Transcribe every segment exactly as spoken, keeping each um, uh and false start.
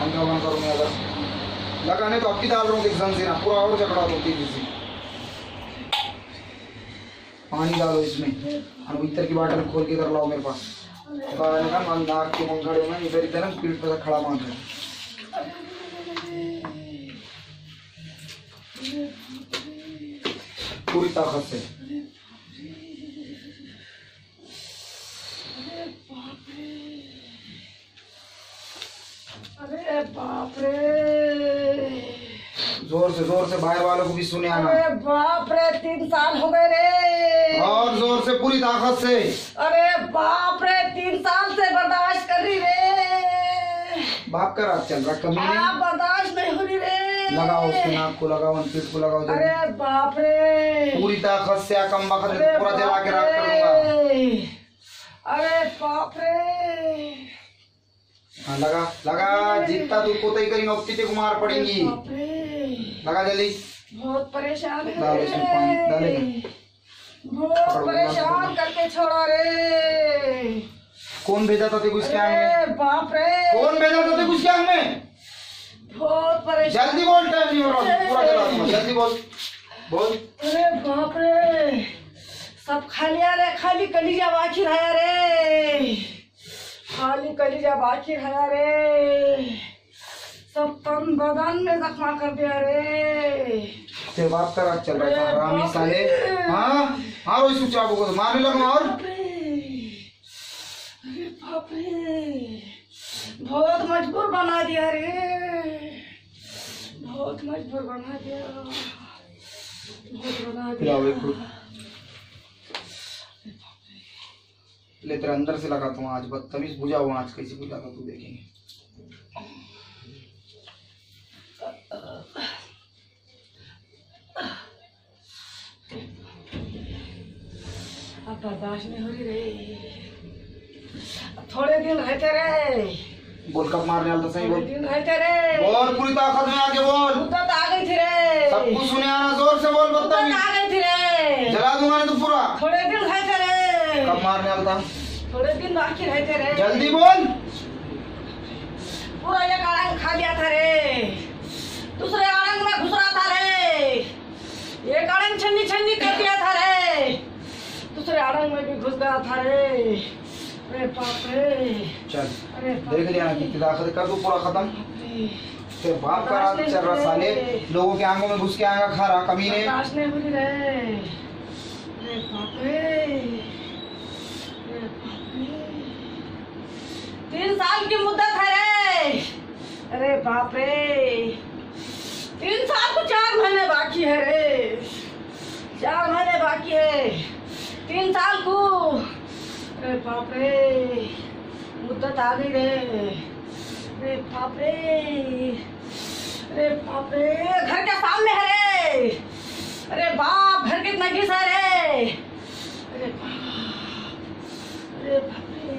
पंखा बंद करो। मैं अगर लगाने तो अभी डाल रहा हूँ एग्जाम से ना, पूरा और झगड़ा दो तेजी से। पानी डालो इसमें, और इतर की बाटल खोल के इधर लाओ मेरे पास। नाक के पंखड़े में इधर इधर पीठ पर खड़ा मान रहे पूरी ताकत से। अरे बाप रे, जोर से जोर से बाहर वालों को भी सुने आना। अरे बाप रे, तीन साल हो गए रे। और जोर से पूरी ताकत से। अरे बाप रे, तीन साल से बर्दाश्त कर रही रे। बाप का रात चल रहा कमी नहीं, बर्दाश्त नहीं हो रही रे। लगाओ उसके नाक को, लगाओ पीठ को लगाओ। अरे बाप रे, पूरी ताकत से कम वक्त पूरा जला के राख कर दूंगा। अरे बाप रे, हाँ लगा लगा, जितना तू कोताही करेंगे उतनी को मार पड़ेंगी। लगा जल्दी। बहुत परेशान है, डालो इसमें पानी, डालेगा। बहुत परेशान करके छोड़ा रे। कौन भेजा था तेरे उसके आंग में? बाप रे, कौन भेजा था तेरे उसके आंग में? बहुत परेशान। जल्दी बोल, टाइम नहीं हो रहा, पूरा जला दूंगा। जल्दी बोल बोल। अरे बाप रे, सब खा लिया रे, खाली कलीजा बाकी रहा रे, खाली कलीजा बाकी रहा रे। सब तन बदन में जख्मा कर दिया रे। तेरे बाप का राज चल रहा था रामी साले। हाँ हाँ रोई सुचा को तो मारने लगा। और अरे बाप रे, बहुत मजबूर बना दिया रे, बहुत मजबूर बना दिया, बहुत बना दिया। ले तेरे अंदर से लगाता हूँ आज, बदतमीज बुझा हुआ आज, कैसे बुझाता तू देखेंगे। अब बर्दाश्त नहीं हो रही रे, थोड़े दिन रहते रे। बोल कब मारने वाला था, सही बोल। दिन रहते रे, बोल पूरी ताकत में आके बोल। मुद्दत आ गई थी रे, सब कुछ सुने आना, जोर से बोल। बदतमीज आ गई थी रे, जला दूंगा नहीं तो पूरा। थोड़े दिन रहते रे। कब मारने वाला था? थोड़े दिन बाकी रहते रे। जल्दी बोल। पूरा एक आड़ंग खा लिया था रे, दूसरे आड़ंग में घुस रहा था रे, एक आड़ंग छन्नी छन्नी कर दिया था रे, दूसरे आड़ंग में भी घुस गया था रे। अरे बाप रे, चल अरे देख लिया ना कितनी ताकत, कर दो पूरा खत्म। तेरे बाप का राज चल रहा साले, लोगों के आंगों में घुस के आएगा खा रहा कमीने। बर्दाश्त नहीं हो रही रे। अरे बाप रे, तीन साल की मुद्दत है रे। अरे बाप रे, तीन साल को चार महीने बाकी है रे, चार महीने बाकी है तीन साल को। अरे बाप रे, मुद्दत आ गई रे। अरे बाप रे, अरे बाप रे, घर के सामने है रे। अरे बाप, घर कितना नजीस है रे। अरे बाप, अरे बाप रे,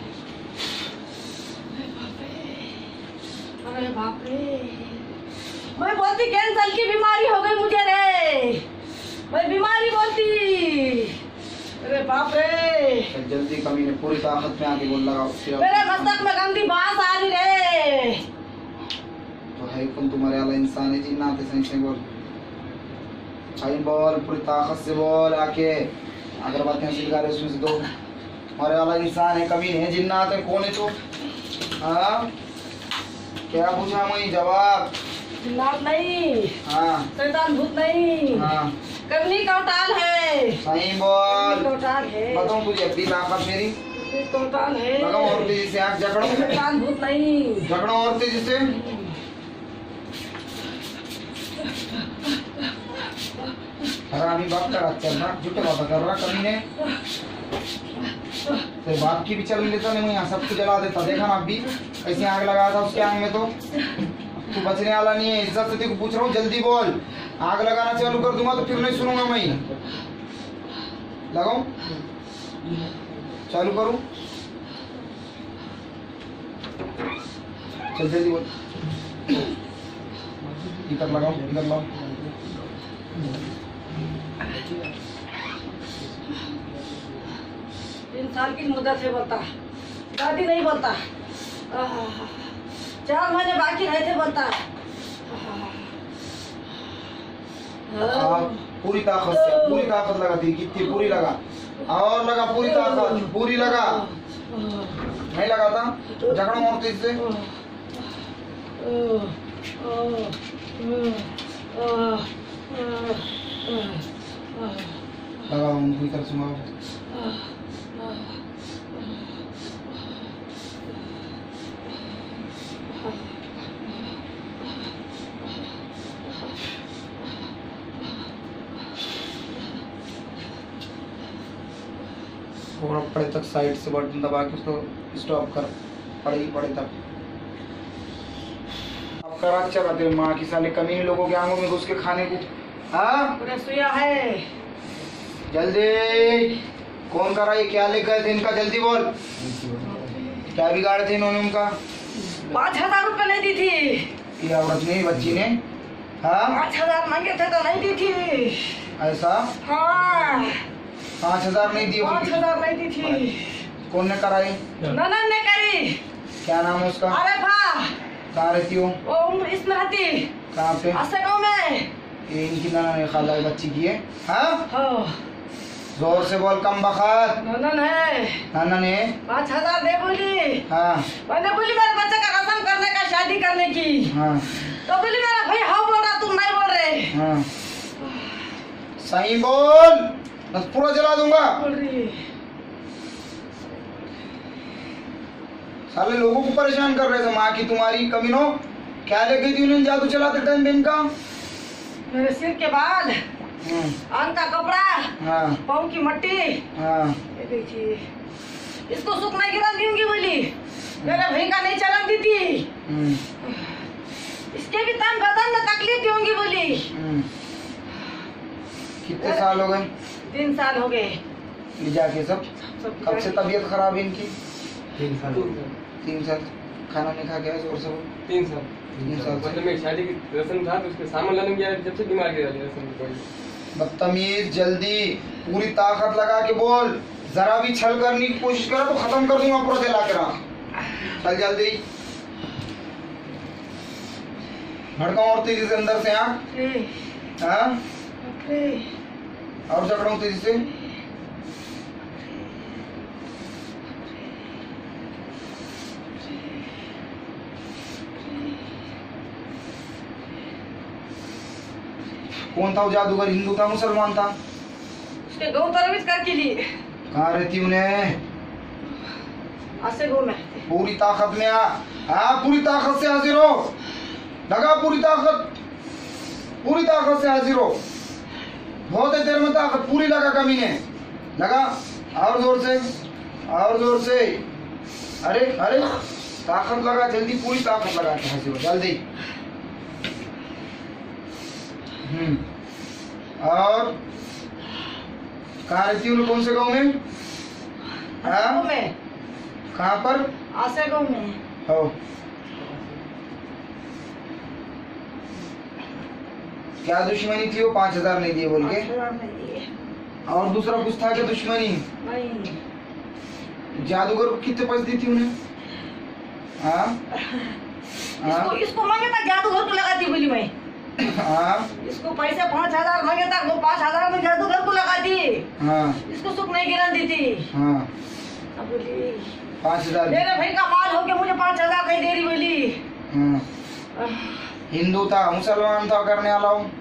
अरे बाप रे, मैं बोलती कैंसर की बीमारी हो गई मुझे रे, मैं बीमारी बोलती। अरे बाप रे, जल्दी कमीने पूरी ताकत में आके बोल लगाओ। मेरे मस्तक में गंदी बात आ रही रे। तो है कौन तुम्हारे वाला इंसान है जी, ना ते सही से बोल। भाई बोल, पूरी ताकत से बोल। आके अगरबत्तियां सिलगा रहे उसमें से दो। हमारे वाला इंसान है, कमीने है, जिन्नात है, कौन है तो? हाँ क्या पूछा मैं? जवाब। जिन्नात नहीं, हाँ शैतान भूत नहीं, हाँ करनी कौताल है। सही बोल। कौताल है, बताऊं तुझे अपनी ताकत मेरी? कौताल है। लगाओ और तेजी से आँख जकड़ो। शैतान भूत नहीं, जकड़ो और तेजी से। हरामी बाप का राज चल रहा, झूठे बात कर रहा कमीने। तेरे बाप की भी चल लेता नहीं, मैं यहाँ सब कुछ जला देता। देखा ना अभी ऐसी आग लगाया था उसके आग में, तो तू बचने वाला नहीं है। इज्जत से तेरे को पूछ रहा हूँ, जल्दी बोल। आग लगाना चालू कर दूंगा तो फिर नहीं सुनूंगा मैं। लगाऊं? चालू करूं? चल जल्दी बोल। इधर लगाओ, इधर लाओ। तीन साल की मुद्दत से बोलता, दादी नहीं बोलता। चार महीने बाकी रहे थे बता। हाँ, पूरी ताकत से, पूरी ताकत लगा दी, कितनी पूरी लगा, और लगा पूरी ताकत, पूरी लगा, नहीं लगा था, झगड़ा और तेज से, लगा उनको इधर सुनाओ। थोड़ा पड़े तक साइड से बटन दबा के उसको स्टॉप कर, पड़े ही पड़े तक। अब करा चला तेरे माँ की साले कमीने लोगों के आंखों में घुस के खाने को। हाँ पूरा सुया है। जल्दी, कौन करा ये, क्या लेकर थे इनका, जल्दी बोल, क्या बिगाड़े थे इन्होंने उनका? पाँच हजार रुपये नहीं दी थी ये औरत ने, बच्ची ने। हाँ पाँच हजार मांगे थे तो नहीं दी थी। ऐसा? हाँ पाँच हजार नहीं दिए? पाँच हजार नहीं दी थी। कौन ने कराई? ननन ने करी। क्या नाम है उसका? अरे भा, कहाँ रहती हो? वो उम्र इसमें रहती। कहाँ पे? अस्से गाँव में। ये इनकी नाना ने खाला बच्ची की है। हाँ हाँ जोर से बोल, कम बखत। ननन है। नाना ने पाँच हजार दे बोली। हाँ मैंने बोली मेरे बच्चे का रस्म करने का, शादी करने की। हाँ तो बोली मेरा भाई हाँ बोल रहा, तुम नहीं बोल रहे। हाँ सही बोल, बस पूरा जला दूंगा। बोल रही साले लोगों को परेशान कर रहे थे। माँ की तुम्हारी कमीनो, क्या ले गई थी उन्हें जादू चलाते टाइम दिन का? मेरे सिर के बाल, हाँ आंख का कपड़ा, हाँ पाँव की मट्टी हाँ ये देखिए। इसको सुख नहीं गिरा दूंगी बोली, मेरे भाई का नहीं चलन दी थी। हम्म, इसके भी तन बदन में तकलीफ दूंगी बोली। हम्म। कितने साल हो गए? तीन साल हो गए। ले जाके सब, सब कब से तबीयत खराब है इनकी? तीन साल तीन साल खाना नहीं खा के आए जोर से बोल। तीन साल तीन साल से। मतलब मेरी शादी की रस्म था तो उसके सामान लाने गया, जब से बीमार गिरा लिया रस्म की कोई। बदतमीज, जल्दी पूरी ताकत लगा के बोल, जरा भी छल करने की कोशिश करो तो खत्म कर दूंगा पूरा दिला के रहा। चल जल्दी, भड़का और तेजी से अंदर से। हाँ हाँ और झगड़ा तेजी से। कौन था वो जादूगर, हिंदू था मुसलमान था? उसके गौ तरबित करके लिए। कहाँ रहती उन्हें? अस्से गौ में। पूरी ताकत में आ, हाँ पूरी ताकत से हाजिर हो, लगा पूरी ताकत, पूरी ताकत से हाजिर हो। बहुत है तेरे में ताकत, पूरी लगा कमीने, लगा और जोर से, और जोर से। अरे अरे ताकत लगा, जल्दी पूरी ताकत लगा के हाजिर हो जल्दी। हम्म और कहाँ रहती हूँ? कौन से गाँव में? अस्से में। कहाँ पर? अस्से गाँव में। हो क्या दुश्मनी थी वो पाँच हजार नहीं दिए बोल के? पाँच हजार नहीं दिए। और दूसरा कुछ था क्या दुश्मनी? नहीं। जादूगर को कितने पैसे दी थी उन्हें? हाँ इसको हाँ इसको मांगे था, जादूगर को लगा दी बोली मैं। हाँ इसको पैसे पाँच हजार मांगे था, वो पाँच हजार में जादूगर को लगा दी। हाँ इसको सुख नहीं गिरा दी थी। हाँ अब बोली पाँच हजार। मेरे भाई का माल हो के मुझे पाँच हजार नहीं दे रही बोली। हाँ हिंदू था मुसलमान था करने वाला हूँ,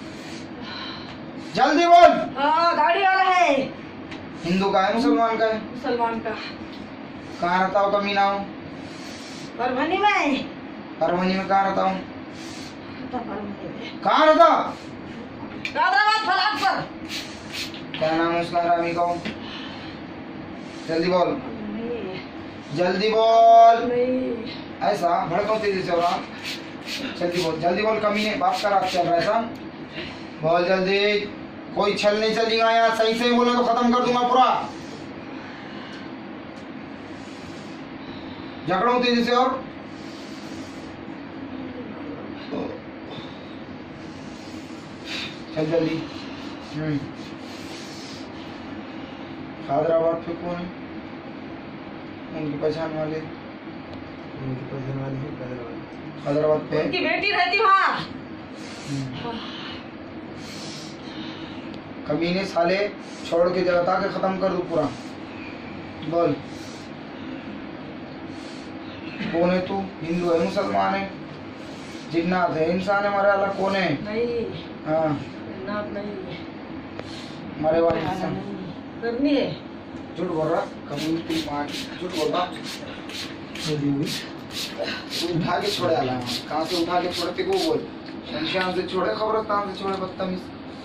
जल्दी बोल। हाँ गाड़ी वाला है। हिंदू का है मुसलमान का है? मुसलमान का। कहाँ रहता हूँ कमीना हूँ? परभनी में। परभनी में कहाँ रहता हूँ? परभनी में। कहाँ रहता? हैदराबाद फलाट पर। क्या नाम है उसका? हरामी का हूँ, जल्दी बोल, जल्दी बोल। नहीं। ऐसा भड़काओ तेजी से, और जल्दी बोल, जल्दी बोल कमीने, बाप का रात चल रहा है ऐसा, बोल जल्दी। कोई छल नहीं चलेगा यहाँ, सही से बोले तो खत्म कर दूंगा पूरा। झगड़ो तेजी से, और चल जल्दी। हम्म हैदराबाद पे कौन है? उनकी पहचान वाले? उनकी पहचान वाली है हैदराबाद। हैदराबाद पे उनकी बेटी रहती वहाँ। कमीने साले छोड़ के जाता के खत्म कर दो पूरा। बोल कौन है तू? हिंदू है, मुसलमान है, जिन्नात है, इंसान है? मरे वाला कौन है? नहीं, हाँ नाप नहीं, मरे वाला नहीं, इंसान करनी है। झूठ बोल रहा, कम्युनिटी पार्टी झूठ बोल रहा। तू उठा के छोड़े आला, कहाँ से उठा के छोड़े? ते को बोल, शमशान से छोड़े, कब्रिस्तान से छोड़े, बदतमीज।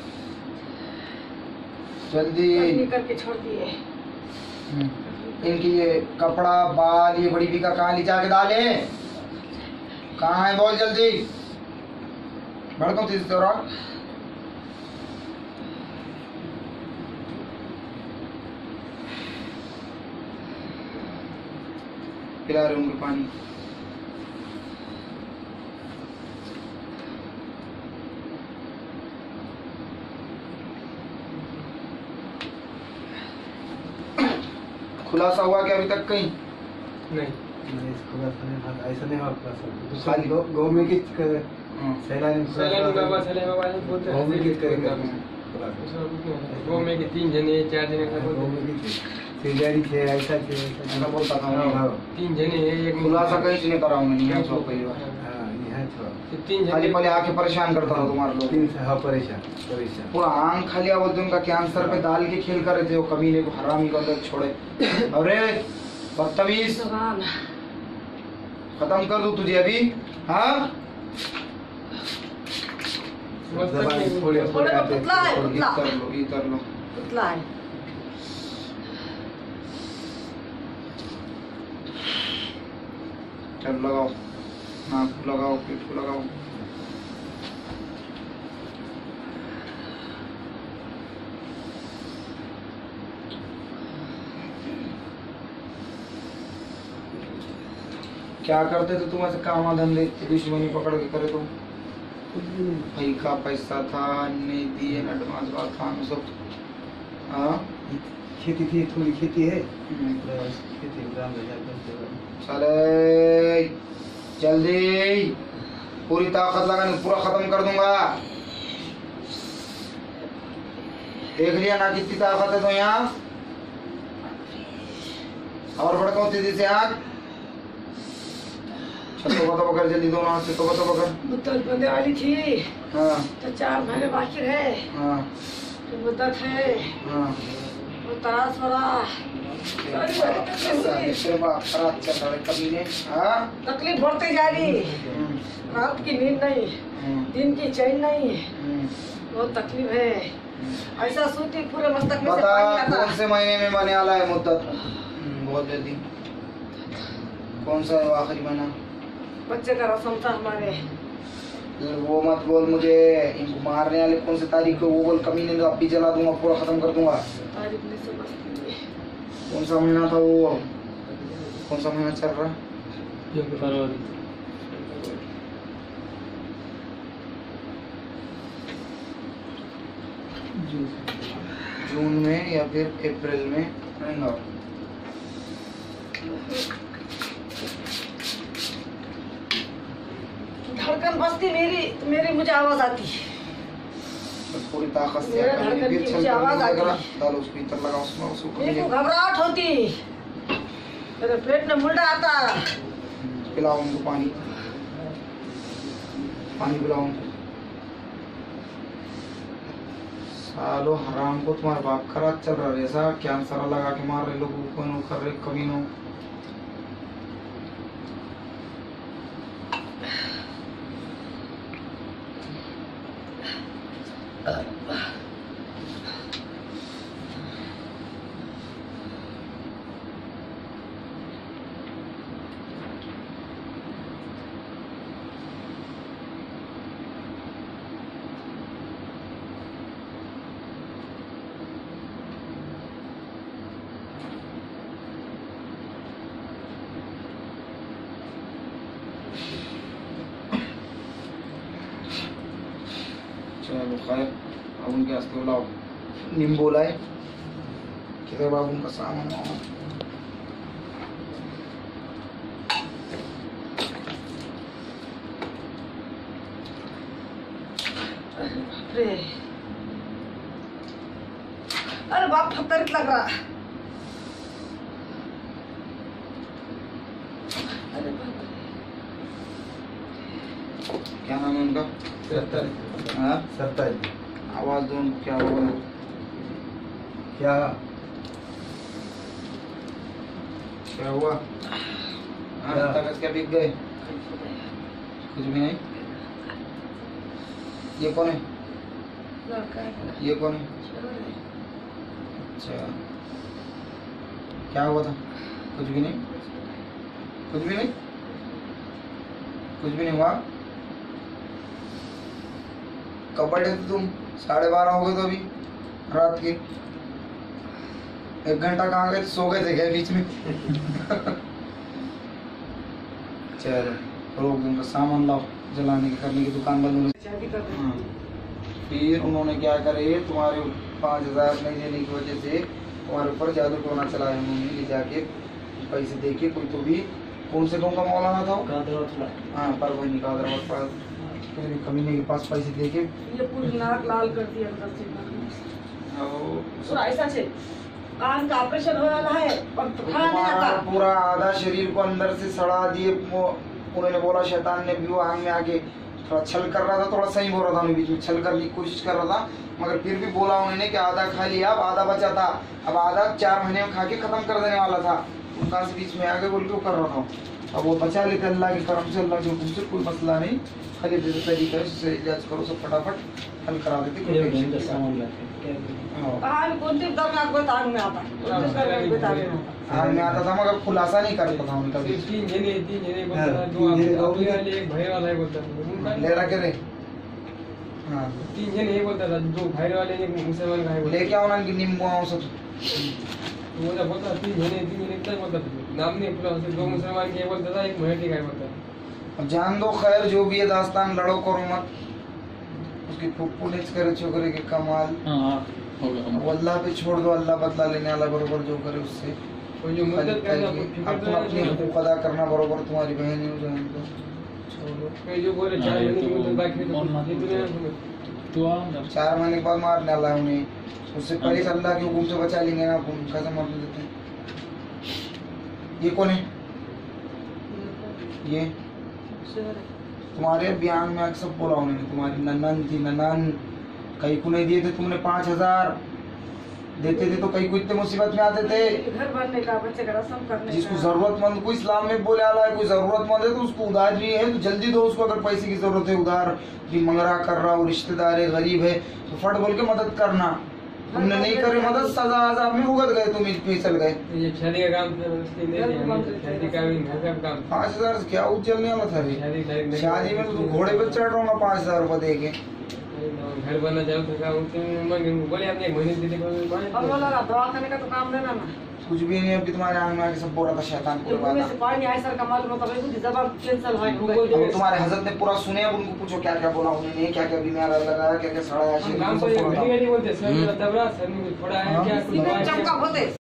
जल्दी करनी करके छोड़ दिए। इनकी ये कपड़ा बाल ये बड़ी बीका कहाँ ले जाके डाले? कहाँ है? बोल जल्दी, भड़कों तेज तोरा। पिला रहे होंगे पानी। खुलासा हुआ क्या अभी तक कहीं? नहीं ऐसा नहीं हुआ। खाली गाँव में किस सैलानी सैलानी बाबा सैलानी बाबा ऐसे बोलते गाँव में किस करेंगे? वो में के तीन जने चार जने का गाँव बोलते में किस सेजारी थे, ऐसा थे, ऐसा बोलता था मैं। हाँ तीन जने हैं, एक खुलासा कहीं से नहीं कराऊंगा, नहीं यहाँ सौ पहली बार। हाँ, यहाँ था तो तीन खाली जने पहले आके परेशान करता रहा तुम्हारे लोग। तीन से हाँ परेशान परेशान पूरा आंख खाली बोलते उनका कैंसर पे डाल के खेल कर रहे थे वो कमीने को, हरामी को अंदर छोड़े। अरे बदतमीज, भगवान खत्म कर दूं तुझे अभी? हाँ जबान थोड़े थोड़े थोड़े आते पुतला है, थोड़े- पुतला। कर लो, ये कर लो। पुतला है। चल लगाओ, नाक को लगाओ, पीठ को लगाओ। क्या करते थे तुम ऐसे काम धंधे? दुश्मनी पकड़ के करे तो भाई का पैसा था, नहीं दिए, एडवांस बात था सब। हाँ खेती थी, थोड़ी खेती है, हम्म। खेती में काम रह जाता है। चले जल्दी, पूरी ताकत लगाने, पूरा खत्म कर दूंगा। देख लिया ना कितनी ताकत है तो यहाँ। और भड़काओ तेजी से आग। चल तो बता पकड़ जल्दी, दोनों हाथ से तो बता पकड़। मुद्दत बनने वाली थी हाँ तो चार महीने बाकी रहे। हाँ तो मुद्दत है हाँ। वो तरास वाला तेरे बाप खराब चल रहा है कमीने। हाँ तकलीफ बढ़ती जा रही। हम्म, रात की नींद नहीं, हम्म, दिन की चैन नहीं, हम्म। बहुत तकलीफ है। ऐसा सूती पूरे मस्तक में से बता पानी आता। कौन से महीने में बने वाला है मुद्दत? हम्म, बहुत जल्दी। कौन सा है वो आखिरी महीना? बच्चे का रस्म था हमारे। वो मत बोल मुझे, इनको मारने वाले कौन से तारीख को वो बोल। कमीने तो अब भी जला दूंगा, पूरा खत्म कर दूंगा। तारीफ नहीं समझती। कौन सा महीना था वो? कौन सा महीना चल रहा? फरवरी जून में या फिर अप्रैल में रहेगा। धड़कन बसती मेरी तो मेरी मुझे आवाज आती। तो पूरी ताकत से मेरा कमीने धड़कन फिर की चल मुझे आवाज कर आती। डालो उसको, इतर लगा उसमें, उसको मेरे कमीने को घबराहट होती, मेरे पेट में मुंडा आता। पिलाओ उनको पानी, पानी पिलाओ उनको। सालो हराम को, तुम्हारा बाप खराब चल रहा है ऐसा, कैंसर लगा के मार रहे लोगों को, नो कर रहे कमीनों। चलो खैर, अब उनके हंसते बुलाओ। नींबू लाए किधर बाबू उनका सामान वामान? रे अरे बाप फतरित लग रहा। अरे बाप क्या नाम है उनका? सत्तर हाँ सत्ताईस आवाज दो उनको, क्या हुआ? क्या क्या हुआ? हाँ तकस क्या बिक गए? कुछ भी नहीं। ये कौन है? लड़का है। ये कौन है? अच्छा क्या हुआ था? कुछ भी नहीं, कुछ भी नहीं, कुछ भी नहीं हुआ। कब बैठे थे तुम? साढ़े बारह हो गए तो अभी रात के। एक घंटा कहाँ गए? सो गए थे क्या बीच में? चलो रोक दूंगा, सामान लाओ, जलाने की करने की दुकान बंद होने शादी कर दे। हाँ। फिर उन्होंने क्या करे, तुम्हारे पाँच हजार नहीं देने की वजह से तुम्हारे ऊपर जादू टोना चलाया उन्होंने, ले जाके पैसे दे के। कोई तो भी कौन से गाँव का मौलाना था वो? हाँ परभनी का हैदराबाद पास कमीने के पास पैसे दे के ये पूरी नाक लाल कर दी अंदर से। और तो ऐसा से कान का ऑपरेशन हो वाला है और खाना नहीं तुम्हारा आता। पूरा आधा शरीर को अंदर से सड़ा दिए। वो उन्होंने बोला शैतान ने भी वो आंग में आके थोड़ा छल कर रहा था, थोड़ा सही बोल रहा था, उन्हें बीच में छल करने की कोशिश कर रहा था, मगर फिर भी बोला उन्होंने कि आधा खा लिया, अब आधा बचा था, अब आधा चार महीने में खा के खत्म कर देने वाला था। उनका से बीच में आगे बोल के वो कर रहा था, अब वो बचा लेते अल्लाह के करम से, अल्लाह के हुक्म से, कोई मसला नहीं। खाली जैसे तरीका है इलाज करो, सब फटाफट हल करा देते। कोई टेंशन नहीं। हाँ। कहाँ भी कौन सी दर्दनाक बात आग में आता है। कौन सी दर्दनाक बात आग में आता है। आग में आता था मगर खुलासा नहीं करता था उनका भी। तीन जने तीन जने बोलता हाँ, था, तीन दो जने अपने बोलते वाले एक भाई वाला है बोलता था उनका ले रखे रे। हाँ तीन जने ये बोलता था, दो भाई वाले एक मुसलमान का है बोलता लेके आओ ना कि नींबू आओ सब। था। वो जब बोलता तीन जने तीन जने तक बोलता था, नाम नहीं पूरा से दो मुसलमान के बोलता था, एक मराठी का है बोलता था। अब जान दो, खैर जो भी है दास्तान, लड़ो करो मत। उसकी फुप्पू ने करे छोकरे के कमाल। अब अल्लाह पे छोड़ दो, अल्लाह बदला लेने वाला बरोबर जो करे उससे। और जो मदद करना अपना अपनी हुकूक अदा करना बरोबर, तुम्हारी बहन है जान दो। कोई जो बोले चार महीने की मुद्दत बाकी है तो ये दुनिया में चार महीने के बाद मारने वाला है उन्हें, उससे पहले से अल्लाह के हुक्म से बचा लेंगे ना अपन, कैसे मारने देते हैं। ये कौन है? ये तुम्हारे बयान में सब बोला उन्होंने, तुम्हारी ननन थी, ननन कहीं को नहीं दिए थे तुमने पाँच हजार, देते थे तो कहीं को इतने मुसीबत में आते थे। घर बनने का, बच्चे का रस्म करने जिसको का। जरूरतमंद को इस्लाम में बोले आला है, कोई जरूरतमंद है तो उसको उधार भी है तो जल्दी दो उसको, अगर पैसे की जरूरत है, उधार भी मंगरा कर रहा हो, रिश्तेदार है, गरीब है तो फट बोल के मदद करना। तुमने नहीं करे मदद, सजा अजाब में भुगत गए, तुम फिसल गए। ये शादी का काम था, उसने दे दिया, शादी का भी घर का भी काम। पाँच हजार क्या उछलने वाला था रे? शादी तारीख नहीं- शादी में तो तू घोड़े पे चढ़ रहा पाँच हजार रुपए दे के। घर बनना चाहो तो क्या उनसे मांगे, बोले आपने एक महीने दे अब बोला ना दवा खाने का तो काम देना ना। कुछ भी नहीं, अभी तुम्हारे आंग में आके सब बोला था शैतान ये को मुंह में से पानी आए सर का मालूम होता है, खुद जबान कैंसल है। अब तुम्हारे हजरत ने पूरा सुने, अब उनको पूछो क्या क्या बोला उन्होंने, क्या क्या बीमार लगाया, क्या क्या सड़ाया, हम काम सब को बोला था। नहीं बोलते सर, मेरा दबरा सर में थोड़ा है क्या कुछ सीने चमका होते